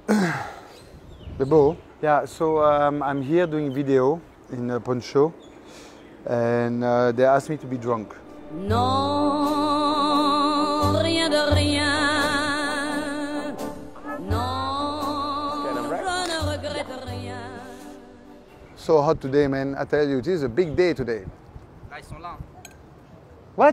The bow? Yeah, so I'm here doing video in Poncho, and they asked me to be drunk. Non, rien de rien. Non, je ne regrette rien. So hot today, man. I tell you, it is a big day today. Là, ils sont là. What?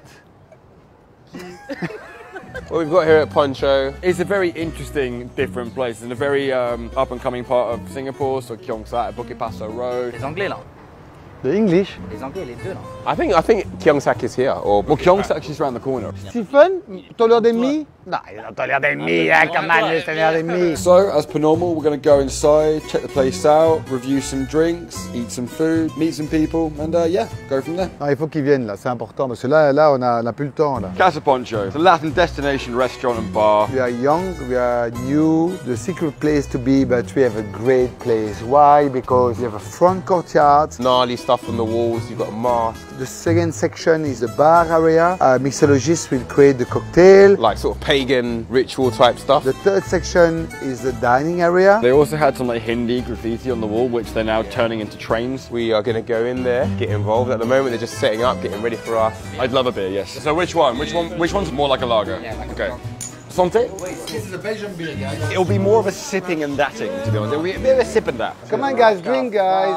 What we've got here at Poncho is a very interesting, different place. It's a very up and coming part of Singapore, so Keong Saik, Bukit Pasoh Road. Les Anglais là. The English? Les Anglais, les deux là. I think Keong Saik is here, or well, Keong Saik is around the corner. Stephen, t'as l'air d'ennemi? No, you don't have l'air d'ennemi, come on, you don't have l'air d'ennemi. So, as per normal, we're going to go inside, check the place out, review some drinks, eat some food, meet some people, and yeah, go from there. Non, il faut qu'ils viennent là, c'est important, parce que là on a plus le temps là. Casa Poncho, it's a Latin destination restaurant and bar. We are young, we are new, the secret place to be, but we have a great place. Why? Because we have a front courtyard. Gnarly stuff on the walls, you've got a mask. The second section is the bar area. Mixologists will create the cocktail. Like sort of pagan ritual type stuff. The third section is the dining area. They also had some like Hindi graffiti on the wall, which they're now turning into trains. We are going to go in there, get involved. At the moment, they're just setting up, getting ready for us. I'd love a beer, yes. So which one? Which one's more like a lager? Yeah, like okay. Santé? This is a Belgian beer, guys. It'll be more of a sipping and datting, to be honest. It'll be a bit of a sip and that. Come on, guys, drink, guys.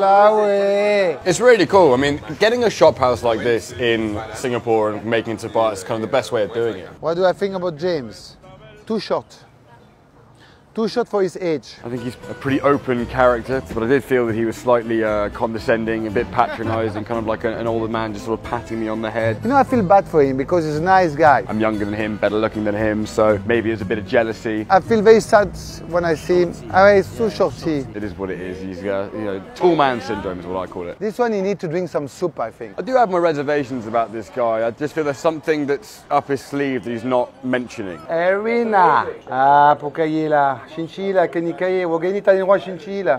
Alawi. It's really cool. I mean, getting a shop house like this in Singapore and making it into bar is kind of the best way of doing it. What do I think about James? Too short. Too short for his age. I think he's a pretty open character, but I did feel that he was slightly condescending, a bit patronising, kind of like an older man just sort of patting me on the head. You know, I feel bad for him because he's a nice guy. I'm younger than him, better looking than him, so maybe there's a bit of jealousy. I feel very sad when I see him. I mean, it's too shorty. It is what it is. He's got, tall man syndrome is what I call it. This one, you need to drink some soup, I think. I do have my reservations about this guy. I just feel there's something that's up his sleeve that he's not mentioning. Erina. Ah, Pukayila. Chinchilla, Kenikaye, Wogenita, Chinchilla.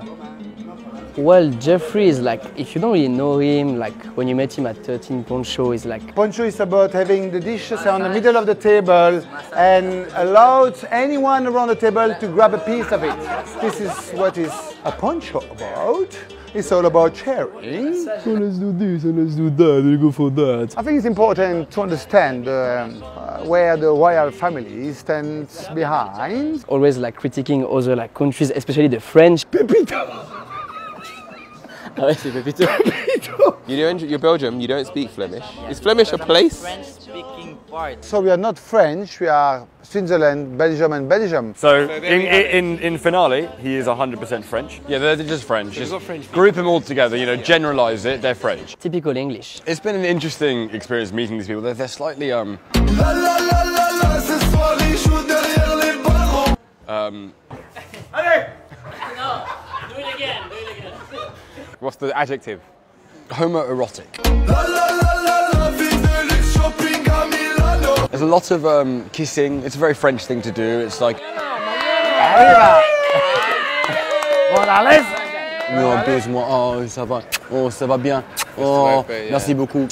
Well, Jeffrey is like, if you don't really know him, like when you met him at 13 Poncho, is like... Poncho is about having the dishes on the middle of the table and allows anyone around the table to grab a piece of it. This is what is a poncho about. It's all about sharing. So let's do this and let's do that, we go for that. I think it's important to understand where the royal family stands behind. Always like critiquing other like countries, especially the French. Pepito! Ah ouais, c'est Pepito. You're Belgium, you don't speak Flemish. Is Flemish a place? French-speaking part. So we are not French, we are Switzerland, Belgium and Belgium. So in finale, he is 100% French. Yeah, they're just French. Just group them all together, generalize it, they're French. Typical English. It's been an interesting experience meeting these people. They're slightly Allez! No, do it again, what's the adjective? Homoerotic. There's a lot of kissing. It's a very French thing to do. It's like... Non, baise-moi. Oh, ça va. Oh, ça va bien. Oh, merci beaucoup.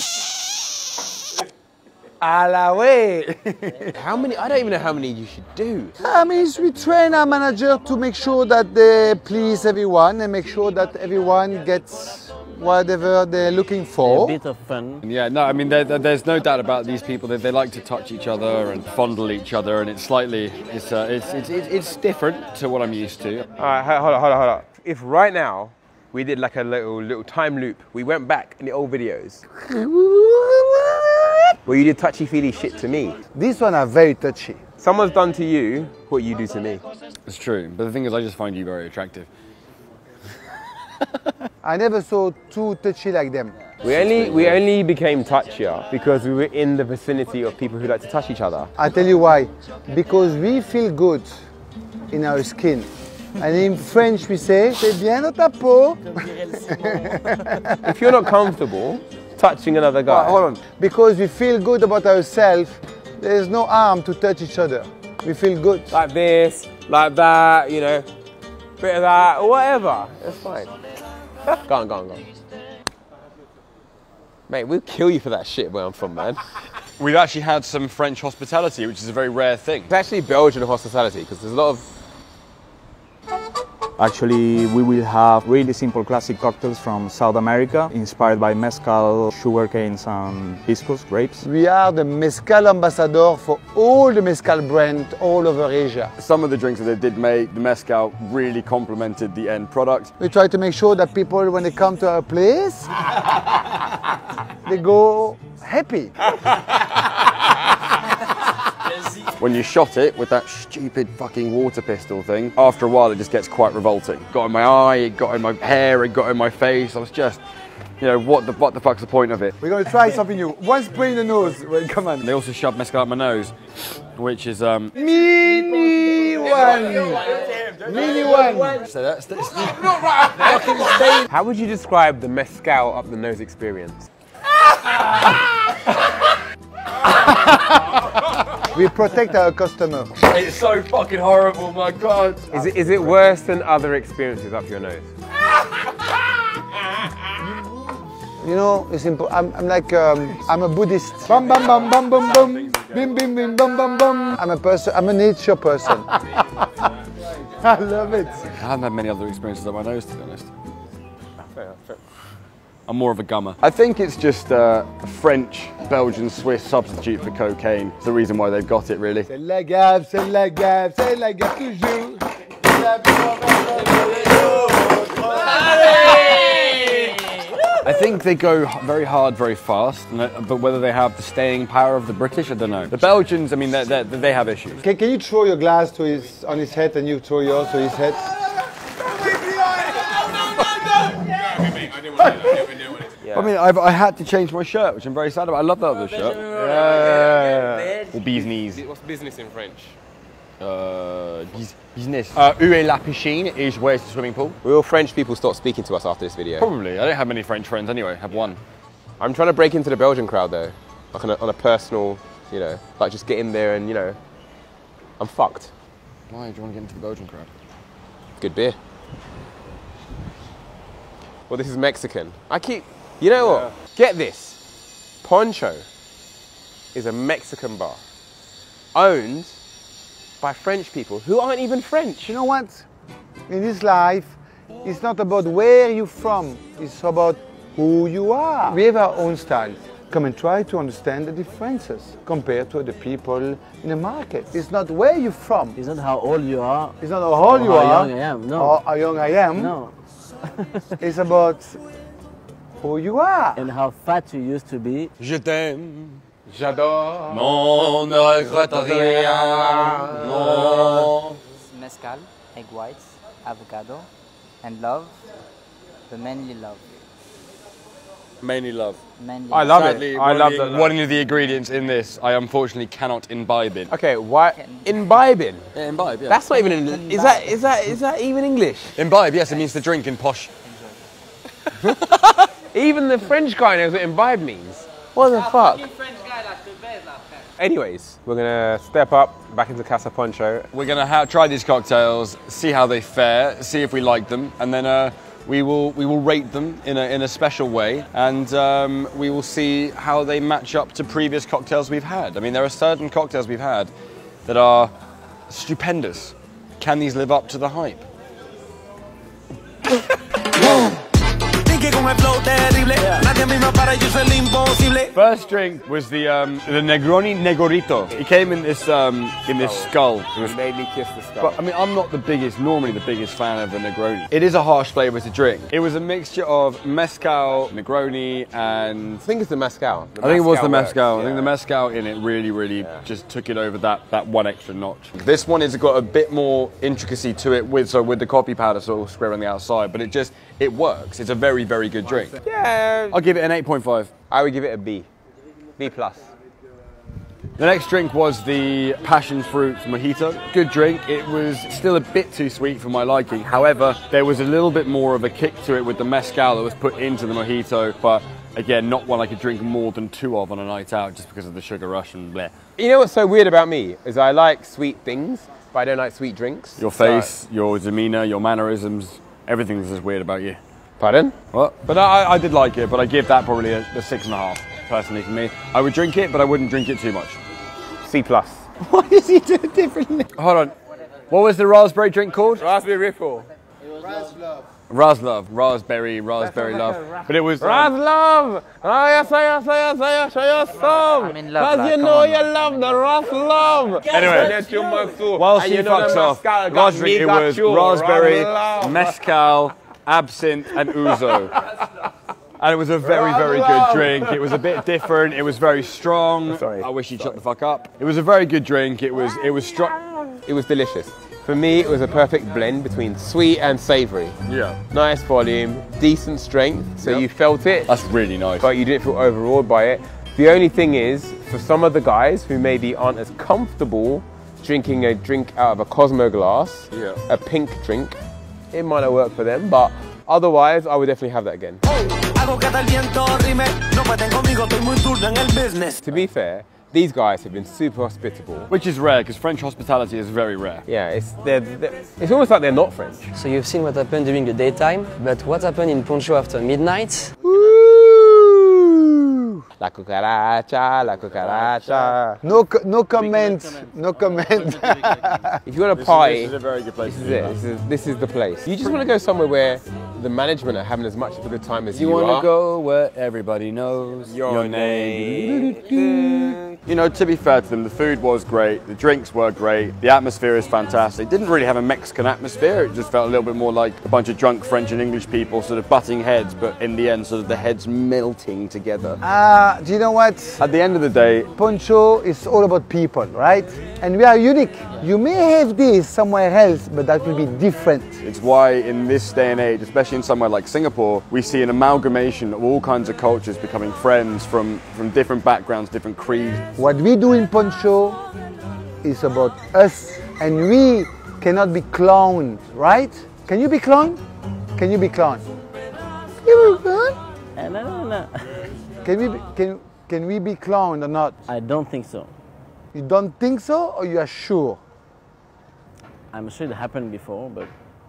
Alawi. How many? I don't even know how many you should do. I mean, we train our manager to make sure that they please everyone and make sure that everyone gets whatever they're looking for. A bit of fun. Yeah, no, I mean, there's no doubt about these people. They like to touch each other and fondle each other, and it's slightly, it's different to what I'm used to. All right, hold on. If right now we did like a little time loop, we went back in the old videos. Well, you did touchy-feely shit to me. These ones are very touchy. Someone's done to you what you do to me. It's true, but the thing is, I just find you very attractive. I never saw two touchy like them. We only became touchier because we were in the vicinity of people who like to touch each other. I tell you why. Because we feel good in our skin. And in French we say, c'est bien dans ta peau. If you're not comfortable touching another guy. Hold on. Because we feel good about ourselves, there's no harm to touch each other. We feel good. Like this, like that, bit of that, or whatever. That's fine. Go on. Mate, we'll kill you for that shit where I'm from, man. We've actually had some French hospitality, which is a very rare thing. It's actually Belgian hospitality, because there's a lot of Actually, we will have really simple classic cocktails from South America, inspired by mezcal, sugar canes and hibiscus grapes. We are the mezcal ambassador for all the mezcal brands all over Asia. Some of the drinks that they did make, the mezcal really complemented the end product. We try to make sure that people, when they come to our place, they go happy. When you shot it with that stupid fucking water pistol thing, after a while it just gets quite revolting. Got in my eye, it got in my hair, it got in my face. I was just, you know, what the fuck's the point of it? We're going to try something new. One spray in the nose. Well, come on. They also shoved mezcal up my nose, which is Mini one. Mini one. So that's How would you describe the mezcal up the nose experience? We protect our customer. It's so fucking horrible, my God. Is it worse than other experiences up your nose? You know, it's important. I'm like, I'm a Buddhist. Bam, bam, bam, bam, bam, bam. Bim, bim, bim, bam, bam, bam. I'm a nature person. I love it. I haven't had many other experiences up my nose, to be honest. I'm more of a gummer. I think it's just a French, Belgian, Swiss substitute for cocaine. It's the reason why they've got it, really. C'est la gaffe, c'est la gaffe, c'est la gaffe toujours. I think they go very hard, very fast, but whether they have the staying power of the British, I don't know. The Belgians, I mean, they have issues. Can you throw your glass on his head and you throw yours to his head? I mean, I had to change my shirt, which I'm very sad about. I love that other shirt. Or bee's knees. What's business in French? Business. Où est la piscine is where's the swimming pool? Will French people stop speaking to us after this video? Probably. I don't have many French friends anyway. I have one. I'm trying to break into the Belgian crowd though, like on a personal, you know, like just get in there and, you know, I'm fucked. Why do you want to get into the Belgian crowd? Good beer. Well, this is Mexican. You know what? Get this. Poncho is a Mexican bar owned by French people who aren't even French. You know what? In this life, it's not about where you're from. It's about who you are. We have our own style. Come and try to understand the differences compared to other people in the market. It's not where you're from. It's not how old you are. It's not how old you are. How young I am. No. Or how young I am. No. It's about who you are. And how fat you used to be. Je t'aime. J'adore. Non, ne regrette rien. Non. Mezcal, egg whites, avocado, and love, the manly love. Mainly love. Manly I love it. I love that. One of the ingredients in this, I unfortunately cannot imbibe in. Okay, why imbibing? Yeah, imbibe, yeah. That's not even is that even English? Imbibe, yes, it means to drink in posh. Even the French guy knows what imbibe means. What the fuck? Anyways, we're gonna step up back into Casa Poncho. We're gonna try these cocktails, see how they fare, see if we like them, and then we will rate them in a special way, and we will see how they match up to previous cocktails we've had. I mean, there are certain cocktails we've had that are stupendous. Can these live up to the hype? First drink was the Negroni Negorito. It came in this skull. It was made me kiss the skull. But I mean, I'm not normally the biggest fan of a Negroni. It is a harsh flavour to drink. It was a mixture of mezcal, Negroni, and I think it's the mezcal. I think it was the mezcal. Yeah. I think the mezcal in it really just took it over that one extra notch. This one has got a bit more intricacy to it with the coffee powder sort of square on the outside, but it works. It's a very good drink. Yeah. I'll give it an 8.5. I would give it a B. B+. The next drink was the passion fruit mojito. Good drink. It was still a bit too sweet for my liking. However, there was a little bit more of a kick to it with the mezcal that was put into the mojito, but again, not one I could drink more than 2 of on a night out just because of the sugar rush and bleh. You know what's so weird about me is I like sweet things, but I don't like sweet drinks. Your face, your demeanour, your mannerisms, everything's just weird about you. Pardon? What? But I did like it, but I give that probably a 6.5, personally, for me. I would drink it, but I wouldn't drink it too much. C+. Why does he do it differently? Hold on. What was the raspberry drink called? Raspberry Ripple. Razlov, raspberry love. But it was Razlov! I'm in love. Because you know you love the Razlov! Anyway, whilst he fucks off, large drink, it was raspberry, mezcal, absinthe, and ouzo. And it was a very, very good drink. It was a bit different. It was very strong. Sorry. I wish you'd shut the fuck up. It was a very good drink. It was strong. It was delicious. For me, it was a perfect blend between sweet and savoury. Yeah. Nice volume, decent strength, so you felt it. That's really nice. But you didn't feel overawed by it. The only thing is, for some of the guys who maybe aren't as comfortable drinking a drink out of a Cosmo glass, a pink drink, it might not work for them, but otherwise, I would definitely have that again. To be fair, these guys have been super hospitable. Which is rare, because French hospitality is very rare. Yeah, it's almost like they're not French. So you've seen what happened during the daytime, but what happened in Poncho after midnight? La cucaracha, la cucaracha. No comment. No comment. If you want to party, This is a very good place. this is it. This is the place. You just want to go somewhere where the management are having as much of a good time as you want are. to go where everybody knows Your name. You know, to be fair to them, the food was great, the drinks were great, the atmosphere is fantastic. It didn't really have a Mexican atmosphere, it just felt a little bit more like a bunch of drunk French and English people sort of butting heads, but in the end, sort of the heads melting together. Do you know what? At the end of the day, Poncho is all about people, right? And we are unique. You may have this somewhere else, but that will be different. it's why in this day and age, especially in somewhere like Singapore, we see an amalgamation of all kinds of cultures becoming friends from different backgrounds, different creeds. What we do in Poncho is about us, and we cannot be clowned, right? Can you be clowned? Can you be clowned? You be clowned? No. Can we be clowned or not? I don't think so. You don't think so, or you are sure? I'm sure it happened before, but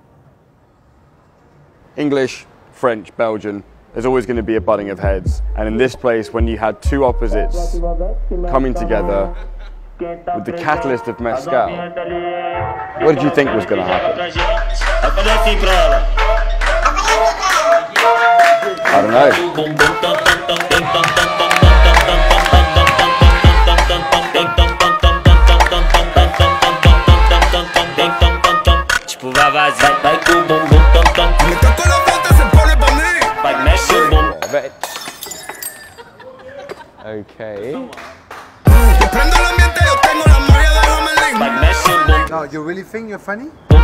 English, French, Belgian, there's always going to be a butting of heads. And in this place, when you had two opposites coming together with the catalyst of mezcal, what did you think was going to happen? I don't know. Okay. No, you really think you're funny? I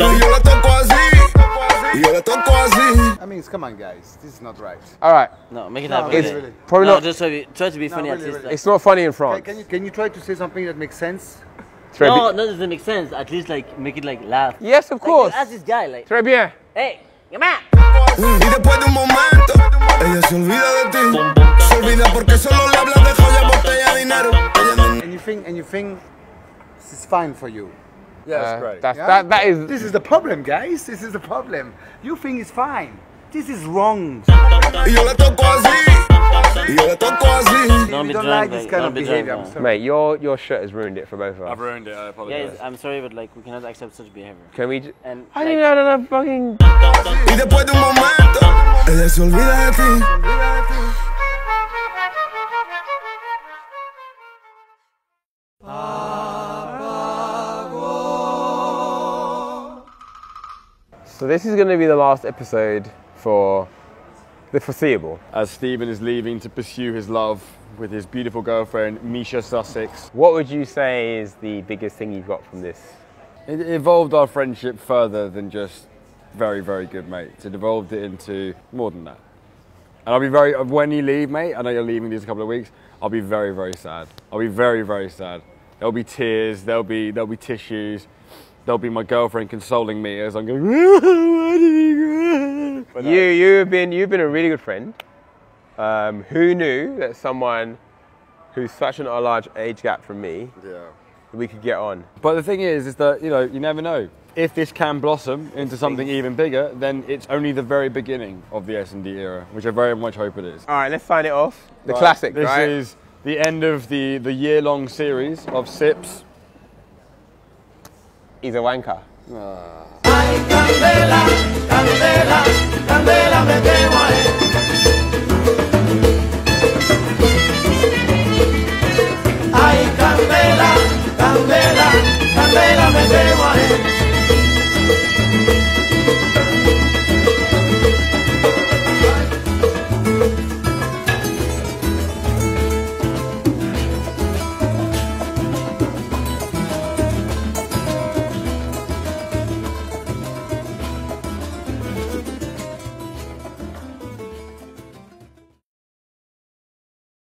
mean, come on, guys. This is not right. All right. no, make it No, happen. really, okay. really. Probably No, not. just try to be funny really, at least. really. It's not funny in France. Can you try to say something that makes sense? Très No, bien. that doesn't make sense. At least like make it like laugh. Yes, of Like, course. ask this guy like, Très bien. hey, come on. Y después de un momento, ella se olvida de ti. Se olvida porque solo le hablas de joya, botella, dinero. And you think this is fine for you? Yeah, that's great. That is. This is the problem, guys. This is the problem. You think it's fine. This is wrong. Y yo la toco así. Y yo la toco así. Don't We be don't drunk, like this like, kind don't of be behavior. drunk, I'm sorry. Mate, your shirt has ruined it for both of us. I've ruined it, I apologize. Guys, I'm sorry, but like we cannot accept such behavior. Can we? And I like, didn't know enough fucking. Y después de un momento, ella se olvida de ti. So this is going to be the last episode for the foreseeable. As Stephen is leaving to pursue his love with his beautiful girlfriend, Misha Sussex, What would you say is the biggest thing you've got from this? it evolved our friendship further than just very, very good mates. It evolved it into more than that. And I'll be when you leave, mate, I know you're leaving these a couple of weeks, I'll be very, very sad. I'll be very, very sad. There'll be tears, there'll be tissues, there'll be my girlfriend consoling me as I'm going, why did he go? But no. You've been a really good friend. Who knew that someone who's such a large age gap from me, we could get on? But the thing is that, you know, you never know. If this can blossom into something even bigger, then it's only the very beginning of the S&D era, which I very much hope it is. All right, let's sign it off. The Right, classic, this right? is the end of the year-long series of Sips. He's a wanker. Ay, Ay, candela, candela, candela, me quemo ahí.